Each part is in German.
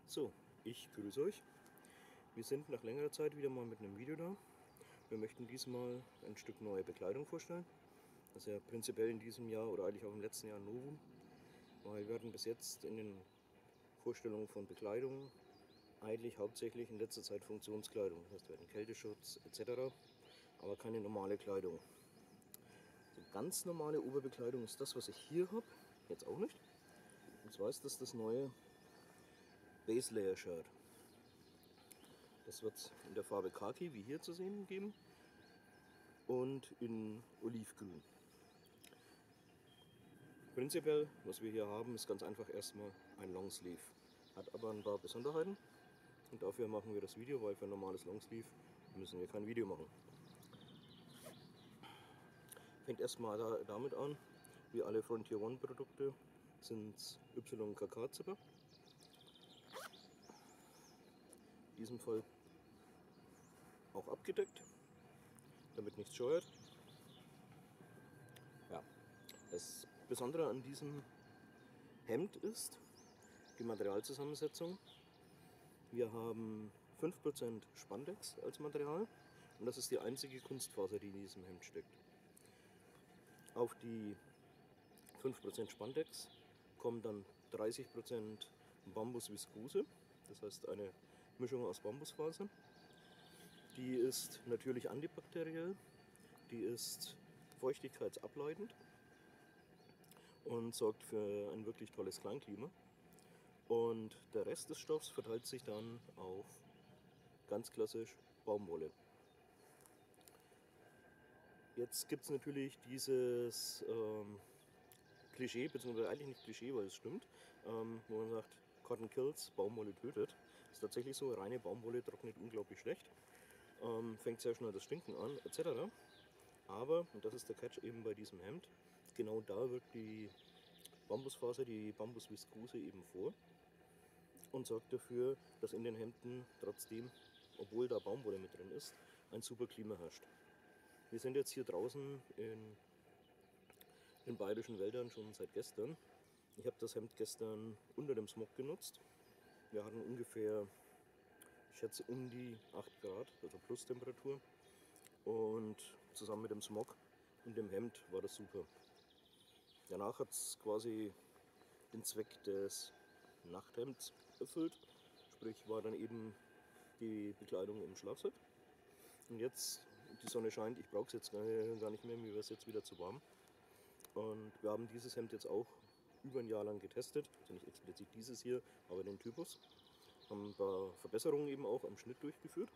So, ich grüße euch. Wir sind nach längerer Zeit wieder mal mit einem Video da. Wir möchten diesmal ein Stück neue Bekleidung vorstellen. Das ist ja prinzipiell in diesem Jahr oder eigentlich auch im letzten Jahr ein Novum, weil wir hatten bis jetzt in den Vorstellungen von Bekleidung eigentlich hauptsächlich in letzter Zeit Funktionskleidung. Das heißt, wir hatten Kälteschutz etc., aber keine normale Kleidung. So ganz normale Oberbekleidung ist das, was ich hier habe, jetzt auch nicht. Und zwar ist das neue Base Layer Shirt. Das wird es in der Farbe Khaki, wie hier zu sehen, geben und in Olivgrün. Prinzipiell, was wir hier haben, ist ganz einfach erstmal ein Longsleeve. Hat aber ein paar Besonderheiten und dafür machen wir das Video, weil für ein normales Longsleeve müssen wir kein Video machen. Fängt erstmal damit an, wie alle Frontier One Produkte sind YKK-Zipper. In diesem Fall auch abgedeckt, damit nichts scheuert. Ja. Das Besondere an diesem Hemd ist die Materialzusammensetzung. Wir haben 5% Spandex als Material und das ist die einzige Kunstfaser, die in diesem Hemd steckt. Auf die 5% Spandex kommen dann 30% Bambus-Viskose, das heißt eine Mischung aus Bambusfasern. Die ist natürlich antibakteriell, die ist feuchtigkeitsableitend und sorgt für ein wirklich tolles Kleinklima. Und der Rest des Stoffs verteilt sich dann auf ganz klassisch Baumwolle. Jetzt gibt es natürlich dieses Klischee, beziehungsweise eigentlich nicht Klischee, weil es stimmt, wo man sagt, Cotton kills, Baumwolle tötet. Das ist tatsächlich so, reine Baumwolle trocknet unglaublich schlecht, fängt sehr schnell das Stinken an, etc. Aber, und das ist der Catch eben bei diesem Hemd, genau da wirkt die Bambusfaser, die Bambusviskose eben vor und sorgt dafür, dass in den Hemden trotzdem, obwohl da Baumwolle mit drin ist, ein super Klima herrscht. Wir sind jetzt hier draußen in den bayerischen Wäldern schon seit gestern. Ich habe das Hemd gestern unter dem Smog genutzt. Wir hatten ungefähr, ich schätze, um die 8 Grad, also Plustemperatur. Und zusammen mit dem Smog und dem Hemd war das super. Danach hat es quasi den Zweck des Nachthemds erfüllt. Sprich, war dann eben die Bekleidung im Schlafsack. Und jetzt, die Sonne scheint, ich brauche es jetzt gar nicht mehr, mir wäre es jetzt wieder zu warm. Und wir haben dieses Hemd jetzt auch über ein Jahr lang getestet, also nicht explizit dieses hier, aber den Typus. Haben ein paar Verbesserungen eben auch am Schnitt durchgeführt.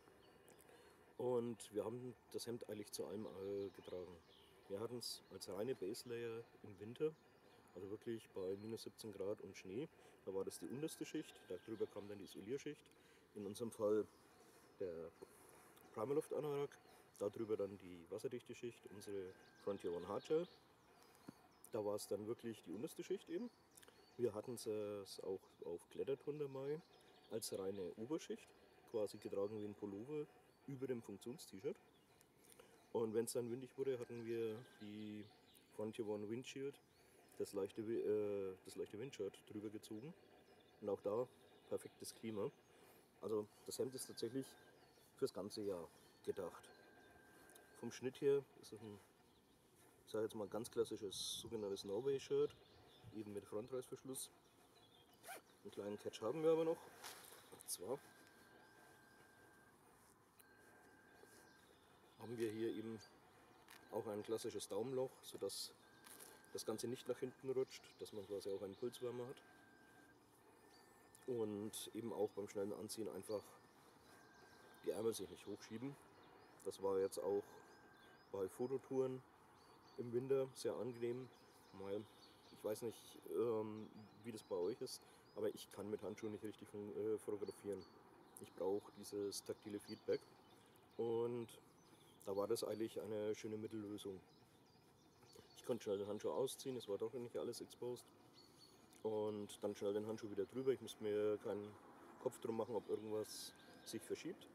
Und wir haben das Hemd eigentlich zu allem getragen. Wir hatten es als reine Base Layer im Winter, also wirklich bei minus 17 Grad und Schnee. Da war das die unterste Schicht, darüber kam dann die Isolierschicht. In unserem Fall der Primaloft Anorak, darüber dann die wasserdichte Schicht, unsere Frontier One Hardgel. Da war es dann wirklich die unterste Schicht eben. Wir hatten es auch auf Kletterton dabei als reine Oberschicht, quasi getragen wie ein Pullover über dem Funktions-T-Shirt. Und wenn es dann windig wurde, hatten wir die Frontier One Windshield, das leichte Windshirt drüber gezogen. Und auch da perfektes Klima. Also das Hemd ist tatsächlich fürs ganze Jahr gedacht. Vom Schnitt her ist es ein, ich sage jetzt mal, ganz klassisches sogenanntes Norway-Shirt, eben mit Frontreißverschluss. Einen kleinen Catch haben wir aber noch. Und zwar haben wir hier eben auch ein klassisches Daumenloch, sodass das Ganze nicht nach hinten rutscht, dass man quasi auch einen Pulswärmer hat. Und eben auch beim schnellen Anziehen einfach die Ärmel sich nicht hochschieben. Das war jetzt auch bei Fototouren im Winter sehr angenehm, weil ich weiß nicht, wie das bei euch ist, aber ich kann mit Handschuhen nicht richtig fotografieren. Ich brauche dieses taktile Feedback und da war das eigentlich eine schöne Mittellösung. Ich konnte schnell den Handschuh ausziehen, es war doch nicht alles exposed und dann schnell den Handschuh wieder drüber. Ich musste mir keinen Kopf drum machen, ob irgendwas sich verschiebt.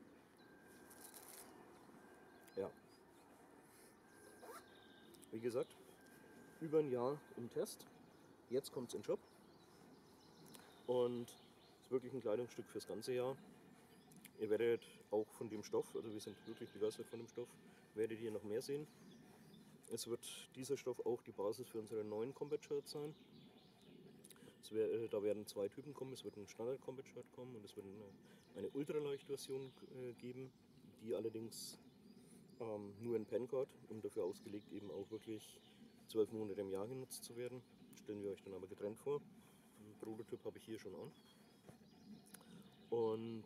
Ja, wie gesagt, über ein Jahr im Test. Jetzt kommt es in den Shop und wirklich ein Kleidungsstück fürs ganze Jahr. Ihr werdet auch von dem Stoff, also wir sind wirklich begeistert von dem Stoff, werdet ihr noch mehr sehen. Es wird dieser Stoff auch die Basis für unsere neuen Combat Shirts sein. Da werden zwei Typen kommen. Es wird ein Standard Combat Shirt kommen und es wird eine Ultraleicht-Version geben, die allerdings nur in Pancard und dafür ausgelegt, eben auch wirklich 12 Monate im Jahr genutzt zu werden. Stellen wir euch dann aber getrennt vor. Den Prototyp habe ich hier schon an. Und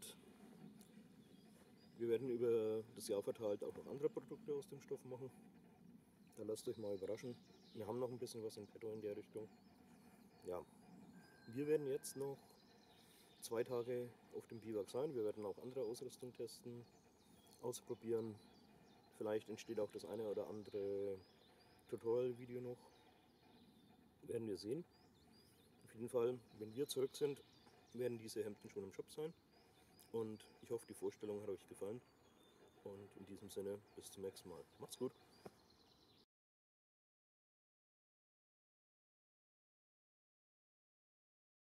wir werden über das Jahr verteilt auch noch andere Produkte aus dem Stoff machen. Da lasst euch mal überraschen. Wir haben noch ein bisschen was in petto in der Richtung. Ja, wir werden jetzt noch 2 Tage auf dem Biwak sein. Wir werden auch andere Ausrüstung testen, ausprobieren. Vielleicht entsteht auch das eine oder andere Tutorial-Video noch. Werden wir sehen. Auf jeden Fall, wenn wir zurück sind, werden diese Hemden schon im Shop sein. Und ich hoffe, die Vorstellung hat euch gefallen. Und in diesem Sinne, bis zum nächsten Mal. Macht's gut.